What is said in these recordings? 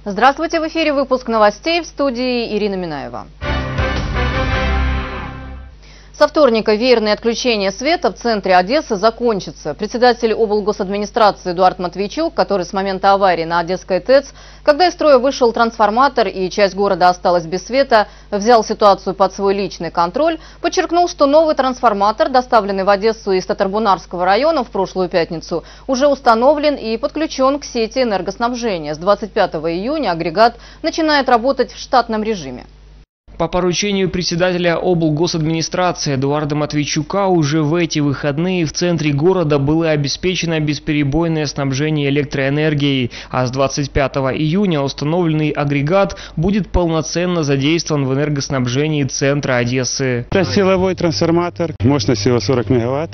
Здравствуйте, в эфире выпуск новостей, в студии Ирина Минаева. Со вторника веерное отключение света в центре Одессы закончится. Председатель облгосадминистрации Эдуард Матвейчук, который с момента аварии на Одесской ТЭЦ, когда из строя вышел трансформатор и часть города осталась без света, взял ситуацию под свой личный контроль, подчеркнул, что новый трансформатор, доставленный в Одессу из Татарбунарского района в прошлую пятницу, уже установлен и подключен к сети энергоснабжения. С 25 июня агрегат начинает работать в штатном режиме. По поручению председателя облгосадминистрации Эдуарда Матвейчука уже в эти выходные в центре города было обеспечено бесперебойное снабжение электроэнергией, а с 25 июня установленный агрегат будет полноценно задействован в энергоснабжении центра Одессы. Это силовой трансформатор, мощность его 40 мегаватт.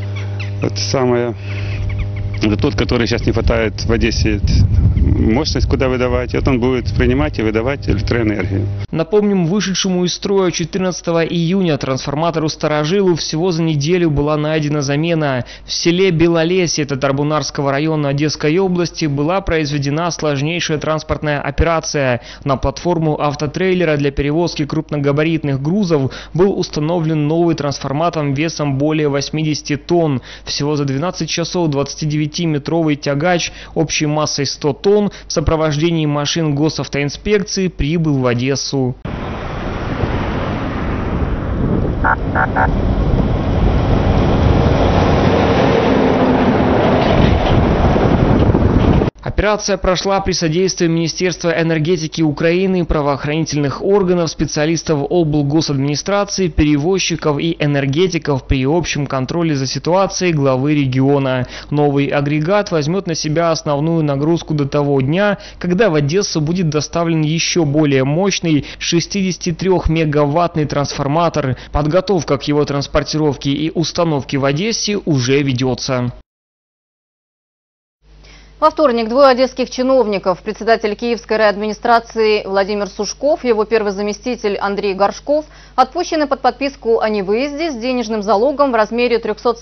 Это тот, который сейчас не хватает в Одессе мощность, куда выдавать. Вот он будет принимать и выдавать электроэнергию. Напомним, вышедшему из строя 14 июня трансформатору «Старожилу» всего за неделю была найдена замена. В селе Белолесье Татарбунарского района Одесской области была произведена сложнейшая транспортная операция. На платформу автотрейлера для перевозки крупногабаритных грузов был установлен новый трансформатор весом более 80 тонн. Всего за 12 часов 29-метровый тягач общей массой 100 тонн в сопровождении машин госавтоинспекции прибыл в Одессу. Операция прошла при содействии Министерства энергетики Украины, правоохранительных органов, специалистов облгосадминистрации, перевозчиков и энергетиков при общем контроле за ситуацией главы региона. Новый агрегат возьмет на себя основную нагрузку до того дня, когда в Одессу будет доставлен еще более мощный 63-мегаваттный трансформатор. Подготовка к его транспортировке и установке в Одессе уже ведется. Во вторник двое одесских чиновников, председатель Киевской райадминистрации Владимир Сушков и его первый заместитель Андрей Горшков, отпущены под подписку о невыезде с денежным залогом в размере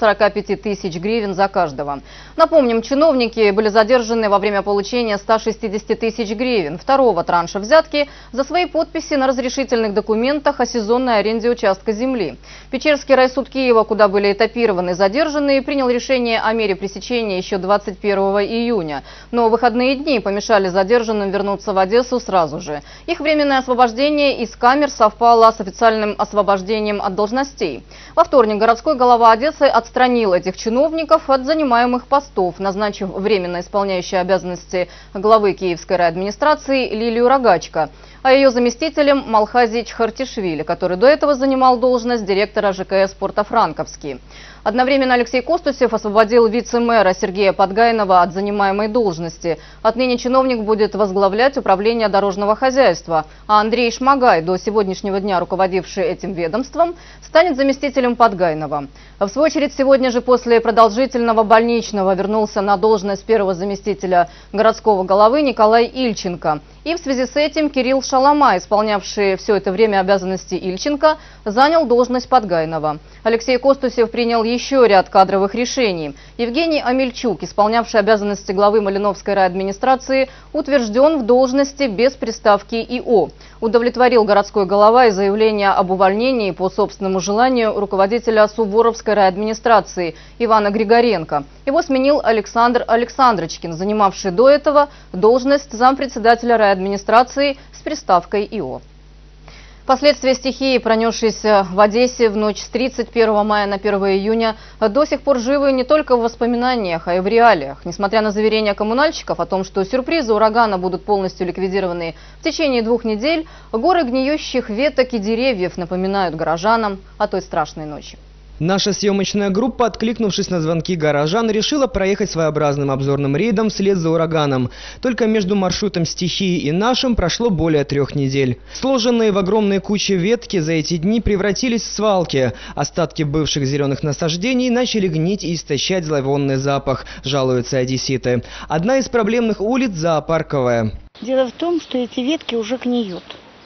345 тысяч гривен за каждого. Напомним, чиновники были задержаны во время получения 160 тысяч гривен второго транша взятки за свои подписи на разрешительных документах о сезонной аренде участка земли. Печерский райсуд Киева, куда были этапированы задержанные, принял решение о мере пресечения еще 21 июня. Но выходные дни помешали задержанным вернуться в Одессу сразу же. Их временное освобождение из камер совпало с официальным освобождением от должностей. Во вторник городской глава Одессы отстранил этих чиновников от занимаемых постов, назначив временно исполняющей обязанности главы Киевской райадминистрации Лилию Рогачко, а ее заместителем Малхази Чхартишвили, который до этого занимал должность директора ЖКС Порто-Франковский. Одновременно Алексей Костусев освободил вице-мэра Сергея Подгайнова от занимаемой должности. Отныне чиновник будет возглавлять управление дорожного хозяйства, а Андрей Шмагай, до сегодняшнего дня руководивший этим ведомством, станет заместителем Подгайнова. В свою очередь, сегодня же после продолжительного больничного вернулся на должность первого заместителя городского головы Николай Ильченко. И в связи с этим Кирилл Шаламай, исполнявший все это время обязанности Ильченко, занял должность Подгайнова. Алексей Костусев принял еще ряд кадровых решений. Евгений Амельчук, исполнявший обязанности главы Малиновской райадминистрации, утвержден в должности без приставки ИО. Удовлетворил городской голова и заявление об увольнении по собственному желанию руководителя Суворовской райадминистрации Ивана Григоренко. Его сменил Александр Александрочкин, занимавший до этого должность зампредседателя райадминистрации с приставкой ИО. Последствия стихии, пронесшейся в Одессе в ночь с 31 мая на 1 июня, до сих пор живы не только в воспоминаниях, а и в реалиях. Несмотря на заверения коммунальщиков о том, что сюрпризы урагана будут полностью ликвидированы в течение 2 недель, горы гниющих веток и деревьев напоминают горожанам о той страшной ночи. Наша съемочная группа, откликнувшись на звонки горожан, решила проехать своеобразным обзорным рейдом вслед за ураганом. Только между маршрутом стихии и нашим прошло более 3 недель. Сложенные в огромные кучи ветки за эти дни превратились в свалки. Остатки бывших зеленых насаждений начали гнить и истощать зловонный запах, жалуются одесситы. Одна из проблемных улиц – Зоопарковая. Дело в том, что эти ветки уже гниют.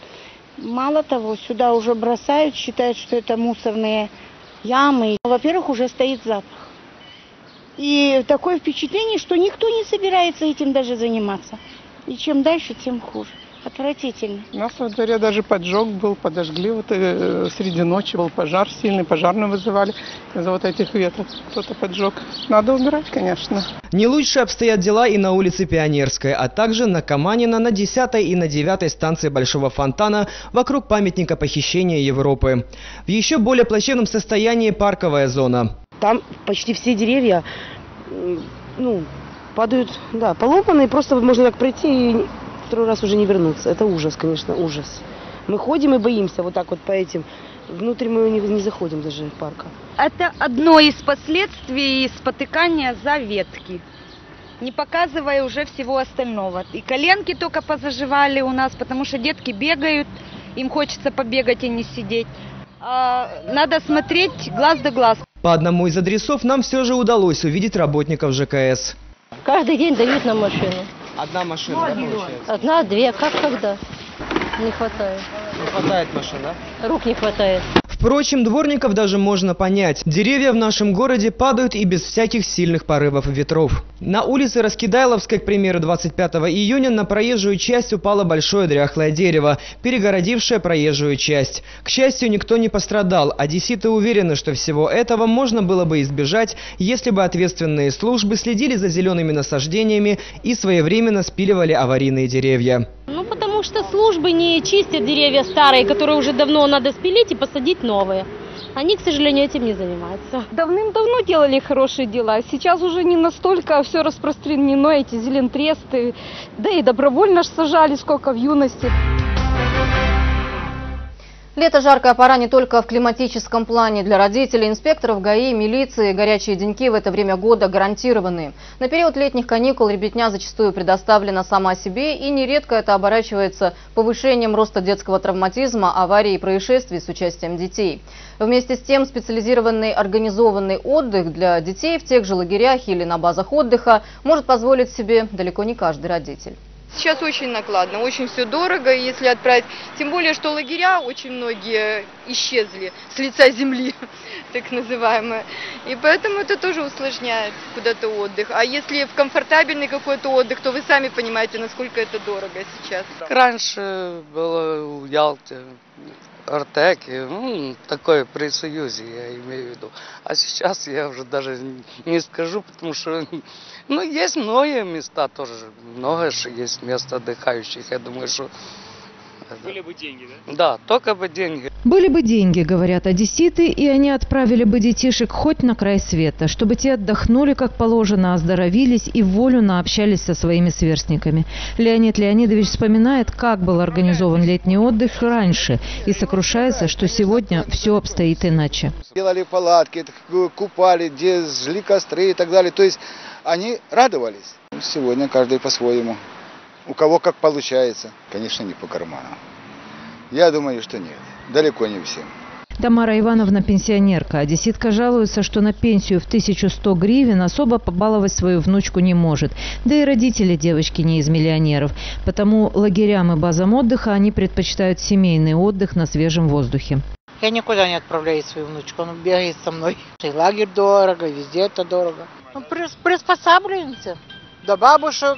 Мало того, сюда уже бросают, считают, что это мусорные ямы. Во-первых, уже стоит запах. И такое впечатление, что никто не собирается этим даже заниматься. И чем дальше, тем хуже. Отвратительно. У нас во дворе даже поджог был, подожгли, среди ночи был пожар сильный, пожарную вызывали из-за вот этих веток, кто-то поджег. Надо убирать, конечно. Не лучше обстоят дела и на улице Пионерской, а также на Каманина, на 10-й и на 9-й станции Большого фонтана вокруг памятника похищения Европы. В еще более плачевном состоянии парковая зона. Там почти все деревья падают, поломанные, просто можно так пройти и второй раз уже не вернуться. Это ужас, конечно, ужас. Мы ходим и боимся вот так вот по этим. Внутрь мы не заходим даже в парка. Это одно из последствий спотыкания за ветки, не показывая уже всего остального. И коленки только позаживали у нас, потому что детки бегают, им хочется побегать и не сидеть. Надо смотреть глаз да глаз. По одному из адресов нам все же удалось увидеть работников ЖКС. Каждый день дают нам машину. Одна машина, да, получается? Одна, две, как когда? Не хватает. Не хватает машин, да? Рук не хватает. Впрочем, дворников даже можно понять. Деревья в нашем городе падают и без всяких сильных порывов ветров. На улице Раскидайловской, к примеру, 25 июня на проезжую часть упало большое дряхлое дерево, перегородившее проезжую часть. К счастью, никто не пострадал. Одесситы уверены, что всего этого можно было бы избежать, если бы ответственные службы следили за зелеными насаждениями и своевременно спиливали аварийные деревья. Потому что службы не чистят деревья старые, которые уже давно надо спилить и посадить новые. Они, к сожалению, этим не занимаются. Давным-давно делали хорошие дела. Сейчас уже не настолько все распространено, эти зелентресты. Да и добровольно ж сажали, сколько в юности. Лето – жаркая пора не только в климатическом плане. Для родителей, инспекторов ГАИ, милиции горячие деньки в это время года гарантированы. На период летних каникул ребятня зачастую предоставлена сама себе, и нередко это оборачивается повышением роста детского травматизма, аварий и происшествий с участием детей. Вместе с тем специализированный организованный отдых для детей в тех же лагерях или на базах отдыха может позволить себе далеко не каждый родитель. Сейчас очень накладно, очень все дорого, если отправить. Тем более, что лагеря очень многие исчезли с лица земли, так называемые. И поэтому это тоже усложняет куда-то отдых. А если в комфортабельный какой-то отдых, то вы сами понимаете, насколько это дорого сейчас. Раньше было в Ялте, Артеке, такое при Союзе, я имею в виду. А сейчас я уже даже не скажу, потому что есть многие места тоже, много есть мест отдыхающих. Я думаю, что... Были бы деньги, да? Да, только бы деньги. Были бы деньги, говорят одесситы, и они отправили бы детишек хоть на край света, чтобы те отдохнули как положено, оздоровились и в волю наобщались со своими сверстниками. Леонид Леонидович вспоминает, как был организован летний отдых раньше, и сокрушается, что сегодня все обстоит иначе. Делали палатки, купали, жгли костры и так далее. То есть они радовались. Сегодня каждый по-своему. У кого как получается. Конечно, не по карману. Я думаю, что нет. Далеко не всем. Тамара Ивановна пенсионерка. Одесситка жалуется, что на пенсию в 1100 гривен особо побаловать свою внучку не может. Да и родители девочки не из миллионеров. Потому лагерям и базам отдыха они предпочитают семейный отдых на свежем воздухе. Я никуда не отправляю свою внучку, она бегает со мной. И лагерь дорого, везде это дорого. Приспосабливаемся. До бабушек,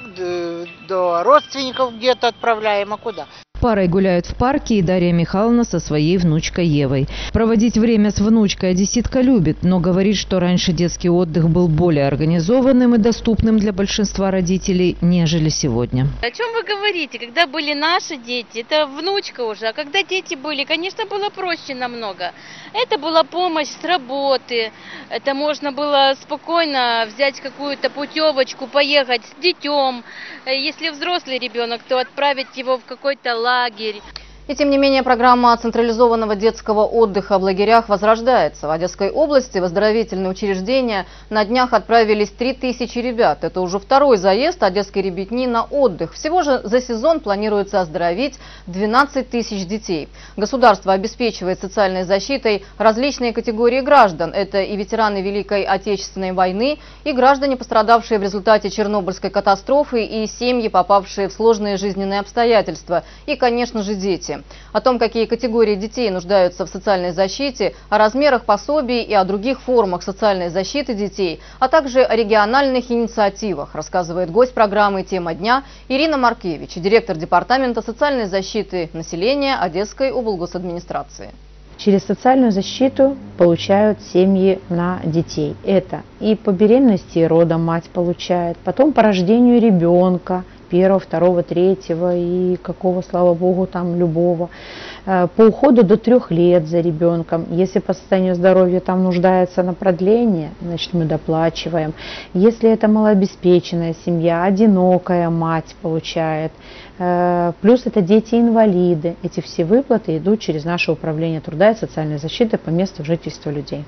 до родственников где-то отправляем, а куда? Парой гуляют в парке и Дарья Михайловна со своей внучкой Евой. Проводить время с внучкой одесситка любит, но говорит, что раньше детский отдых был более организованным и доступным для большинства родителей, нежели сегодня. О чем вы говорите? Когда были наши дети, это внучка уже, а когда дети были, конечно, было проще намного. Это была помощь с работы, это можно было спокойно взять какую-то путевочку, поехать с детем. Если взрослый ребенок, то отправить его в какой-то лагерь. И тем не менее программа централизованного детского отдыха в лагерях возрождается. В Одесской области в оздоровительные учреждения на днях отправились 3000 ребят. Это уже второй заезд одесской ребятни на отдых. Всего же за сезон планируется оздоровить 12 тысяч детей. Государство обеспечивает социальной защитой различные категории граждан. Это и ветераны Великой Отечественной войны, и граждане, пострадавшие в результате Чернобыльской катастрофы, и семьи, попавшие в сложные жизненные обстоятельства, и, конечно же, дети. области. О том, какие категории детей нуждаются в социальной защите, о размерах пособий и о других формах социальной защиты детей, а также о региональных инициативах, рассказывает гость программы «Тема дня» Ирина Маркевич, директор Департамента социальной защиты населения Одесской облгосадминистрации. Через социальную защиту получают семьи на детей. Это и по беременности и родам мать получает, потом по рождению ребенка, 1, 2, 3 и какого, слава богу, там любого. По уходу до 3 лет за ребенком. Если по состоянию здоровья там нуждается на продление, значит мы доплачиваем. Если это малообеспеченная семья, одинокая мать получает. Плюс это дети-инвалиды. Эти все выплаты идут через наше управление труда и социальной защиты по месту жительства людей.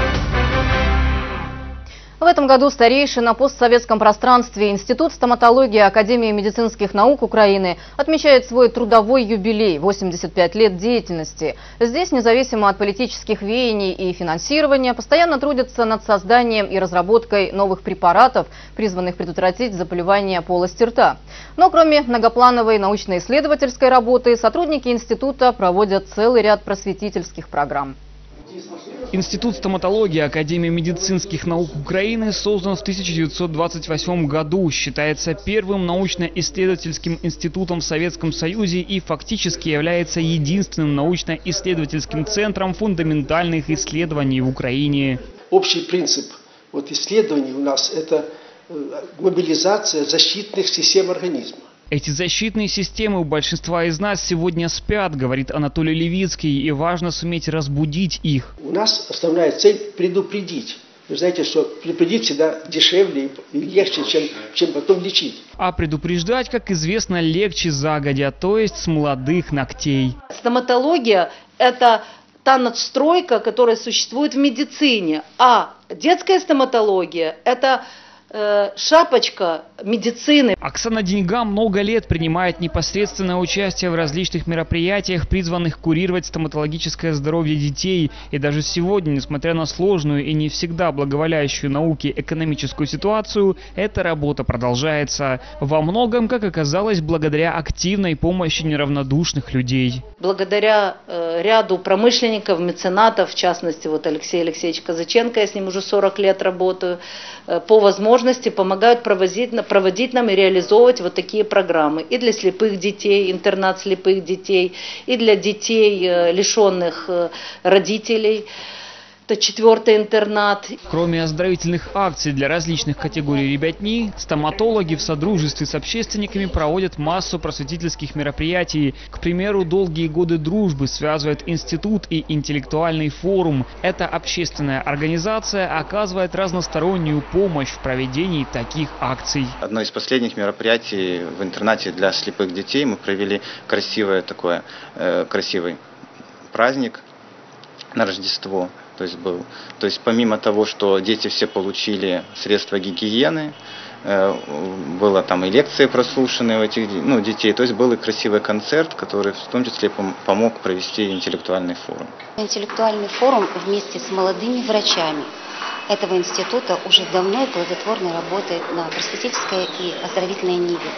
В этом году старейший на постсоветском пространстве Институт стоматологии Академии медицинских наук Украины отмечает свой трудовой юбилей – 85 лет деятельности. Здесь, независимо от политических веяний и финансирования, постоянно трудятся над созданием и разработкой новых препаратов, призванных предотвратить заболевания полости рта. Но кроме многоплановой научно-исследовательской работы, сотрудники института проводят целый ряд просветительских программ. Институт стоматологии Академии медицинских наук Украины создан в 1928 году, считается первым научно-исследовательским институтом в Советском Союзе и фактически является единственным научно-исследовательским центром фундаментальных исследований в Украине. Общий принцип исследований у нас – это мобилизация защитных систем организма. Эти защитные системы у большинства из нас сегодня спят, говорит Анатолий Левицкий, и важно суметь разбудить их. У нас основная цель – предупредить. Вы знаете, что предупредить всегда дешевле и легче, чем потом лечить. А предупреждать, как известно, легче загодя, то есть с молодых ногтей. Стоматология – это та надстройка, которая существует в медицине, а детская стоматология – это шапочка медицины. Оксана Деньга много лет принимает непосредственное участие в различных мероприятиях, призванных курировать стоматологическое здоровье детей. И даже сегодня, несмотря на сложную и не всегда благоволяющую науке экономическую ситуацию, эта работа продолжается. Во многом, как оказалось, благодаря активной помощи неравнодушных людей. Благодаря ряду промышленников, меценатов, в частности, вот Алексей Алексеевич Казаченко, я с ним уже 40 лет работаю, по возможности помогают проводить нам и реализовывать вот такие программы. И для слепых детей, интернат слепых детей, и для детей, лишенных родителей. Это 4-й интернат. Кроме оздоровительных акций для различных категорий ребятни, стоматологи в содружестве с общественниками проводят массу просветительских мероприятий. К примеру, долгие годы дружбы связывает институт и интеллектуальный форум. Эта общественная организация оказывает разностороннюю помощь в проведении таких акций. Одно из последних мероприятий в интернате для слепых детей мы провели красивый праздник на Рождество. То есть помимо того, что дети все получили средства гигиены, было там и лекции прослушаны у этих детей, то есть был и красивый концерт, который в том числе помог провести интеллектуальный форум. Интеллектуальный форум вместе с молодыми врачами этого института уже давно и плодотворно работает на просветительской и оздоровительной ниве.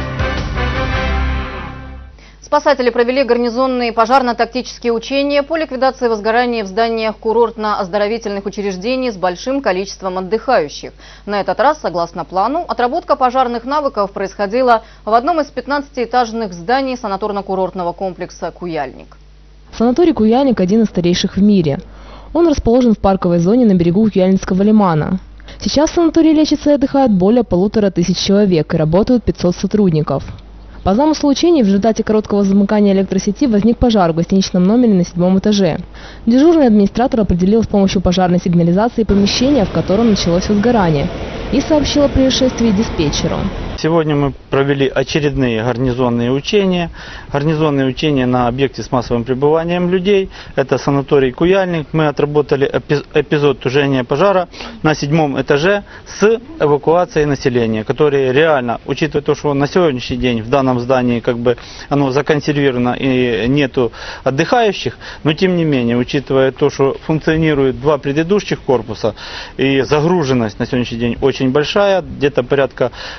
Спасатели провели гарнизонные пожарно-тактические учения по ликвидации возгораний в зданиях курортно-оздоровительных учреждений с большим количеством отдыхающих. На этот раз, согласно плану, отработка пожарных навыков происходила в одном из 15-этажных зданий санаторно-курортного комплекса «Куяльник». Санаторий «Куяльник» – один из старейших в мире. Он расположен в парковой зоне на берегу Куяльнинского лимана. Сейчас в санатории лечится и отдыхает более 1500 человек и работают 500 сотрудников. По замыслу учений в результате короткого замыкания электросети возник пожар в гостиничном номере на 7-м этаже. Дежурный администратор определил с помощью пожарной сигнализации помещение, в котором началось возгорание, и сообщил о происшествии диспетчеру. Сегодня мы провели очередные гарнизонные учения. Гарнизонные учения на объекте с массовым пребыванием людей. Это санаторий «Куяльник». Мы отработали эпизод тушения пожара на 7-м этаже с эвакуацией населения, который реально, учитывая то, что на сегодняшний день в данном здании оно законсервировано и нету отдыхающих, но тем не менее, учитывая то, что функционируют 2 предыдущих корпуса и загруженность на сегодняшний день очень большая, где-то порядка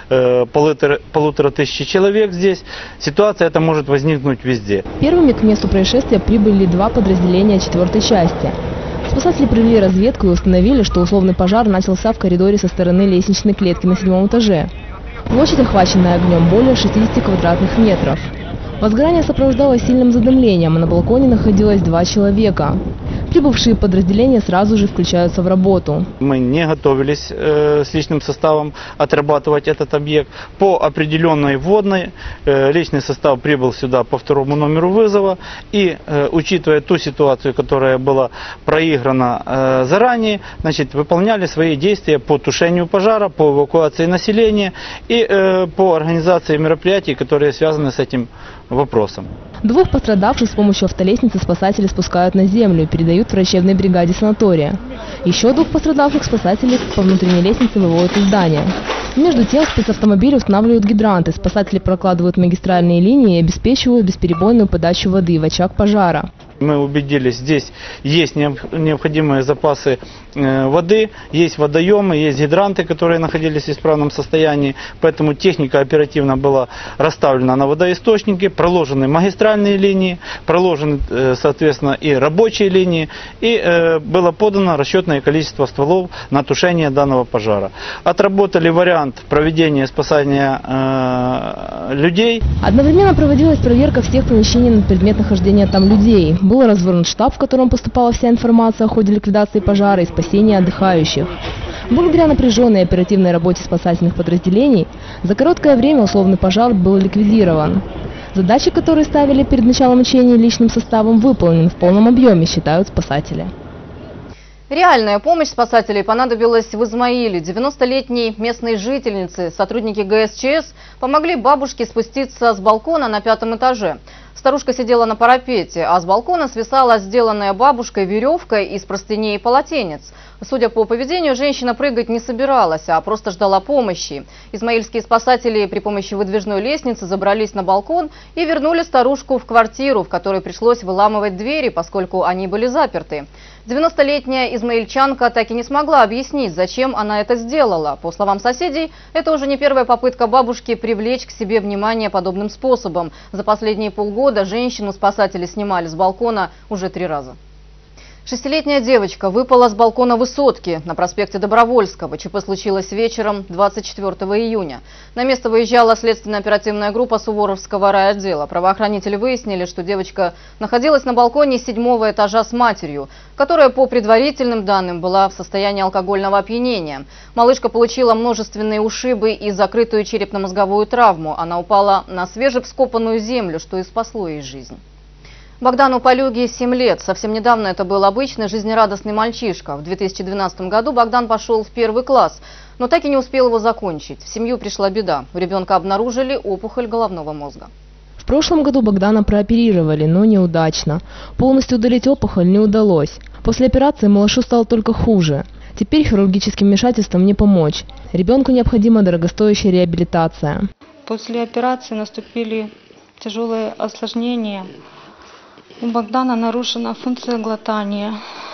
около 1500 человек здесь. Ситуация эта может возникнуть везде. Первыми к месту происшествия прибыли 2 подразделения 4-й части. Спасатели провели разведку и установили, что условный пожар начался в коридоре со стороны лестничной клетки на 7-м этаже. Площадь, охваченная огнем, более 60 квадратных метров. Возгорание сопровождалось сильным задымлением, а на балконе находилось 2 человека. Прибывшие подразделения сразу же включаются в работу. Мы не готовились с личным составом отрабатывать этот объект. По определенной вводной личный состав прибыл сюда по 2-му номеру вызова. И учитывая ту ситуацию, которая была проиграна заранее, значит, выполняли свои действия по тушению пожара, по эвакуации населения и по организации мероприятий, которые связаны с этим вопросом. 2 пострадавших с помощью автолестницы спасатели спускают на землю и передают врачебной бригаде санатория. Еще 2 пострадавших спасатели по внутренней лестнице выводят из здания. Между тем в спецавтомобиле устанавливают гидранты, спасатели прокладывают магистральные линии и обеспечивают бесперебойную подачу воды в очаг пожара. Мы убедились, здесь есть необходимые запасы воды, есть водоемы, есть гидранты, которые находились в исправном состоянии. Поэтому техника оперативно была расставлена на водоисточнике, проложены магистральные линии, проложены, соответственно, и рабочие линии. И было подано расчетное количество стволов на тушение данного пожара. Отработали вариант проведения спасания людей. Одновременно проводилась проверка всех помещений на предмет нахождения там людей. Был развернут штаб, в котором поступала вся информация о ходе ликвидации пожара и спасения отдыхающих. Благодаря напряженной оперативной работе спасательных подразделений, за короткое время условный пожар был ликвидирован. Задачи, которые ставили перед началом учения личным составом, выполнены в полном объеме, считают спасатели. Реальная помощь спасателей понадобилась в Измаиле. 90-летней местной жительнице сотрудники ГСЧС помогли бабушке спуститься с балкона на 5-м этаже. Старушка сидела на парапете, а с балкона свисала сделанная бабушкой веревка из простыней и полотенец. Судя по поведению, женщина прыгать не собиралась, а просто ждала помощи. Измаильские спасатели при помощи выдвижной лестницы забрались на балкон и вернули старушку в квартиру, в которой пришлось выламывать двери, поскольку они были заперты. 90-летняя измаильчанка так и не смогла объяснить, зачем она это сделала. По словам соседей, это уже не первая попытка бабушки привлечь к себе внимание подобным способом. За последние полгода женщину спасатели снимали с балкона уже 3 раза. 6-летняя девочка выпала с балкона высотки на проспекте Добровольского. ЧП случилось вечером 24 июня. На место выезжала следственно-оперативная группа Суворовского райотдела. Правоохранители выяснили, что девочка находилась на балконе 7-го этажа с матерью, которая по предварительным данным была в состоянии алкогольного опьянения. Малышка получила множественные ушибы и закрытую черепно-мозговую травму. Она упала на свежевскопанную землю, что и спасло ей жизнь. Богдану Полюге 7 лет. Совсем недавно это был обычный жизнерадостный мальчишка. В 2012 году Богдан пошел в 1 класс, но так и не успел его закончить. В семью пришла беда. У ребенка обнаружили опухоль головного мозга. В прошлом году Богдана прооперировали, но неудачно. Полностью удалить опухоль не удалось. После операции малышу стало только хуже. Теперь хирургическим вмешательством не помочь. Ребенку необходима дорогостоящая реабилитация. После операции наступили тяжелые осложнения. У Богдана нарушена функция глотания.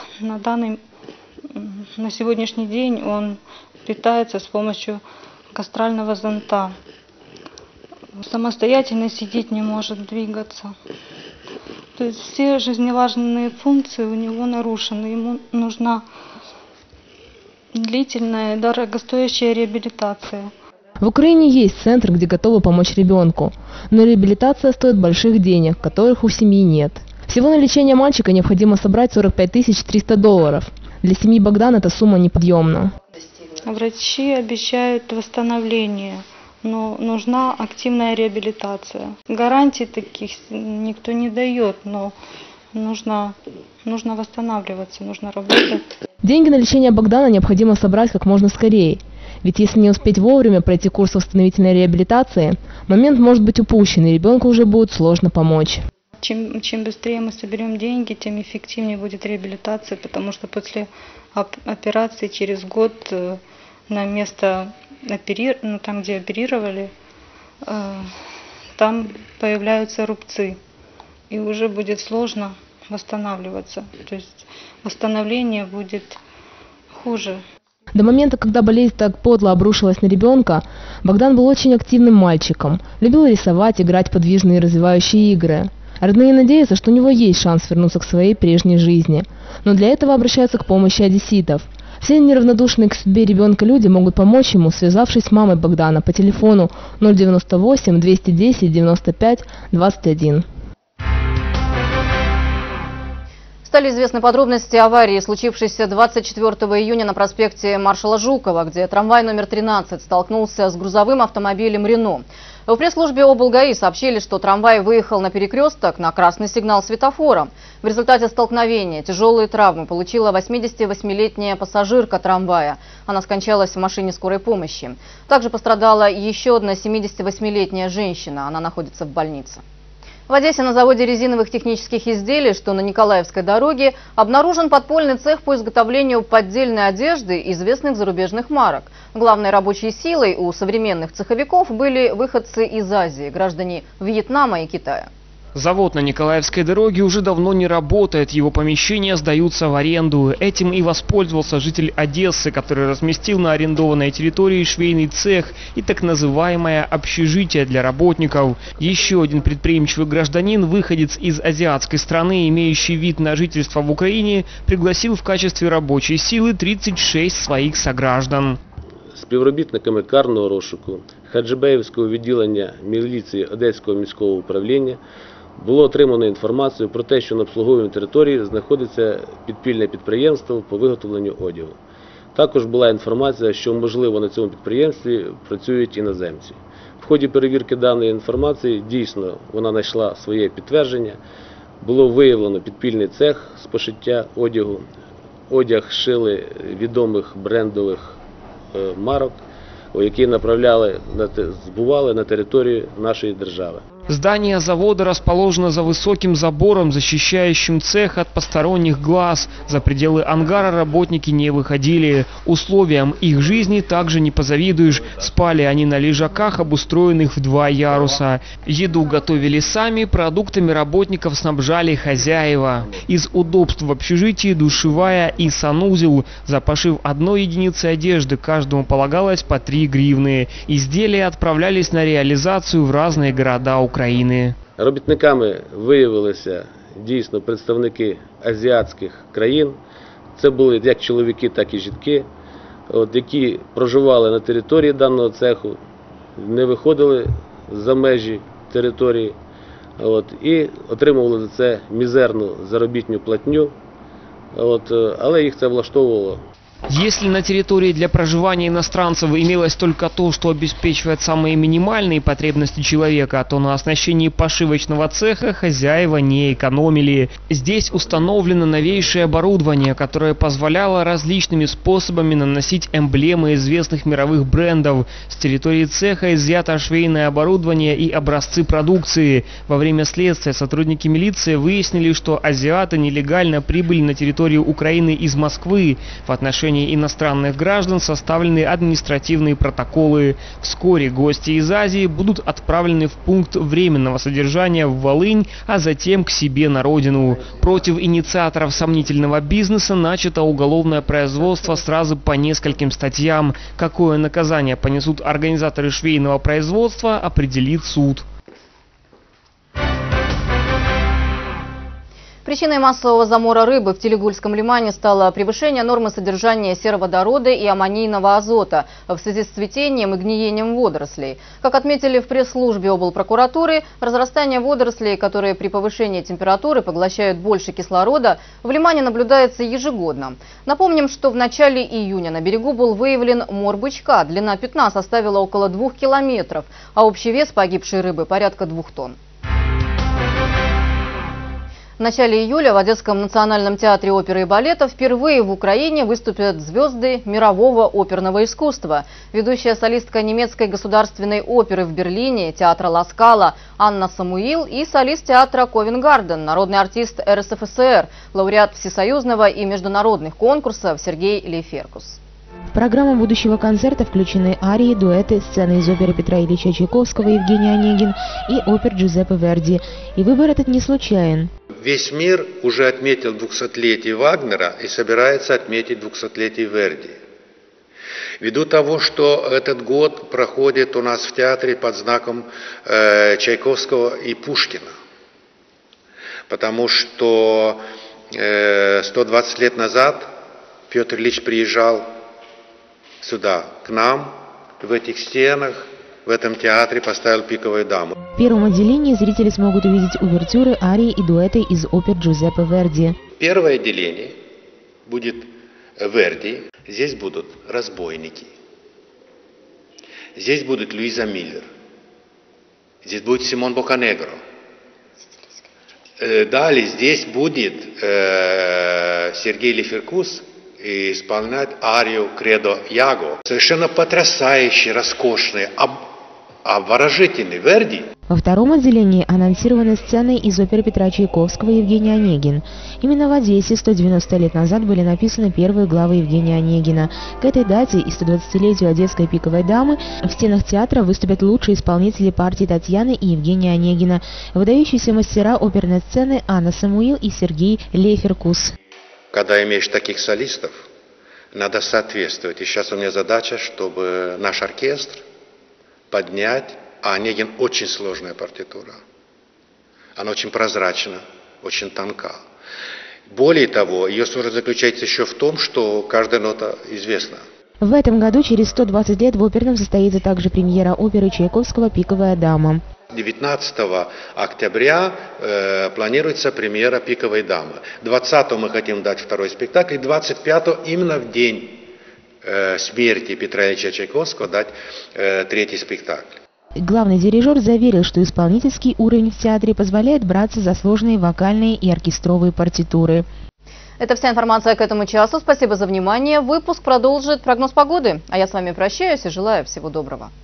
На сегодняшний день он питается с помощью гастрального зонта. Самостоятельно сидеть не может, двигаться. То есть все жизневажные функции у него нарушены. Ему нужна длительная, дорогостоящая реабилитация. В Украине есть центр, где готовы помочь ребенку, но реабилитация стоит больших денег, которых у семьи нет. Всего на лечение мальчика необходимо собрать $45 300. Для семьи Богдана эта сумма неподъемна. Врачи обещают восстановление, но нужна активная реабилитация. Гарантий таких никто не дает, но нужно восстанавливаться, нужно работать. Деньги на лечение Богдана необходимо собрать как можно скорее. Ведь если не успеть вовремя пройти курс восстановительной реабилитации, момент может быть упущен, и ребенку уже будет сложно помочь. Чем быстрее мы соберем деньги, тем эффективнее будет реабилитация, потому что после операции через год на место там, где оперировали, там появляются рубцы, и уже будет сложно восстанавливаться. То есть восстановление будет хуже. До момента, когда болезнь так подло обрушилась на ребенка, Богдан был очень активным мальчиком, любил рисовать, играть в подвижные и развивающие игры. Родные надеются, что у него есть шанс вернуться к своей прежней жизни, но для этого обращаются к помощи одесситов. Все неравнодушные к судьбе ребенка люди могут помочь ему, связавшись с мамой Богдана по телефону 098 210 95 21. Стали известны подробности аварии, случившейся 24 июня на проспекте Маршала Жукова, где трамвай номер 13 столкнулся с грузовым автомобилем «Рено». В пресс-службе облгаи сообщили, что трамвай выехал на перекресток на красный сигнал светофора. В результате столкновения тяжелые травмы получила 88-летняя пассажирка трамвая. Она скончалась в машине скорой помощи. Также пострадала еще одна 78-летняя женщина. Она находится в больнице. В Одессе на заводе резиновых технических изделий, что на Николаевской дороге, обнаружен подпольный цех по изготовлению поддельной одежды известных зарубежных марок. Главной рабочей силой у современных цеховиков были выходцы из Азии, граждане Вьетнама и Китая. Завод на Николаевской дороге уже давно не работает, его помещения сдаются в аренду. Этим и воспользовался житель Одессы, который разместил на арендованной территории швейный цех и так называемое общежитие для работников. Еще один предприимчивый гражданин, выходец из азиатской страны, имеющий вид на жительство в Украине, пригласил в качестве рабочей силы 36 своих сограждан. Співробітниками карного розшуку Хаджибеївського відділення міліції Одеського міського управління було отримано інформацію про те, що на обслуговуванні території знаходиться підпільне підприємство по виготовленню одягу. Також була інформація, що, можливо, на цьому підприємстві працюють іноземці. В ході перевірки даної інформації, дійсно, вона знайшла своє підтвердження. Було виявлено підпільний цех з пошиття одягу. Одяг шили відомих брендових марок, які збували на території нашої держави. Здание завода расположено за высоким забором, защищающим цех от посторонних глаз. За пределы ангара работники не выходили. Условиям их жизни также не позавидуешь. Спали они на лежаках, обустроенных в 2 яруса. Еду готовили сами, продуктами работников снабжали хозяева. Из удобств в общежитии душевая и санузел. За пошив одной единицы одежды каждому полагалось по 3 гривны. Изделия отправлялись на реализацию в разные города України. Робітниками виявилися дійсно представники азіатських країн. Це були як чоловіки, так і жінки, які проживали на території даного цеху, не виходили за межі території і отримували за це мізерну заробітну платню, але їх це влаштовувало. Если на территории для проживания иностранцев имелось только то, что обеспечивает самые минимальные потребности человека, то на оснащении пошивочного цеха хозяева не экономили. Здесь установлено новейшее оборудование, которое позволяло различными способами наносить эмблемы известных мировых брендов. С территории цеха изъято швейное оборудование и образцы продукции. Во время следствия сотрудники милиции выяснили, что азиаты нелегально прибыли на территорию Украины из Москвы. В отношении иностранных граждан составлены административные протоколы. Вскоре гости из Азии будут отправлены в пункт временного содержания в Волынь, а затем к себе на родину. Против инициаторов сомнительного бизнеса начато уголовное производство сразу по нескольким статьям. Какое наказание понесут организаторы швейного производства, определит суд. Причиной массового замора рыбы в Телегульском лимане стало превышение нормы содержания сероводорода и аммонийного азота в связи с цветением и гниением водорослей. Как отметили в пресс-службе облпрокуратуры, разрастание водорослей, которые при повышении температуры поглощают больше кислорода, в лимане наблюдается ежегодно. Напомним, что в начале июня на берегу был выявлен мор бычка. Длина пятна составила около 2 километров, а общий вес погибшей рыбы порядка 2 тонн. В начале июля в Одесском национальном театре оперы и балета впервые в Украине выступят звезды мирового оперного искусства. Ведущая солистка немецкой государственной оперы в Берлине, театра Ла Скала Анна Самуил и солист театра Ковенгарден, народный артист РСФСР, лауреат всесоюзного и международных конкурсов Сергей Лейферкус. В программу будущего концерта включены арии, дуэты, сцены из оперы Петра Ильича Чайковского «Евгений Онегин» и опер Джузеппе Верди. И выбор этот не случайен. Весь мир уже отметил 200-летие Вагнера и собирается отметить 200-летие Верди. Ввиду того, что этот год проходит у нас в театре под знаком Чайковского и Пушкина, потому что 120 лет назад Петр Ильич приезжал сюда, к нам, в этих стенах, в этом театре поставил «Пиковую даму». В первом отделении зрители смогут увидеть увертюры, арии и дуэты из опер Джузеппе Верди. Первое отделение будет Верди. Здесь будут разбойники. Здесь будет Луиза Миллер. Здесь будет Симон Боканегро. Далее здесь будет Сергей Леферкус исполнять арию «Кредо Яго». Совершенно потрясающий, роскошный, обворожительный Верди. Во втором отделении анонсированы сцены из оперы Петра Чайковского «Евгений Онегин». Именно в Одессе 190 лет назад были написаны первые главы Евгения Онегина. К этой дате и 120-летию Одесской пиковой дамы в стенах театра выступят лучшие исполнители партии Татьяны и Евгения Онегина, выдающиеся мастера оперной сцены Анна Самуил и Сергей Леферкус. Когда имеешь таких солистов, надо соответствовать. И сейчас у меня задача, чтобы наш оркестр поднять, а Онегин очень сложная партитура. Она очень прозрачна, очень тонка. Более того, ее сложность заключается еще в том, что каждая нота известна. В этом году через 120 лет в оперном состоится также премьера оперы Чайковского «Пиковая дама». 19 октября планируется премьера «Пиковой дамы». 20 мы хотим дать второй спектакль, и 25 именно в день смерти Петра Ильича Чайковского дать третий спектакль. Главный дирижер заверил, что исполнительский уровень в театре позволяет браться за сложные вокальные и оркестровые партитуры. Это вся информация к этому часу. Спасибо за внимание. Выпуск продолжит прогноз погоды. А я с вами прощаюсь и желаю всего доброго.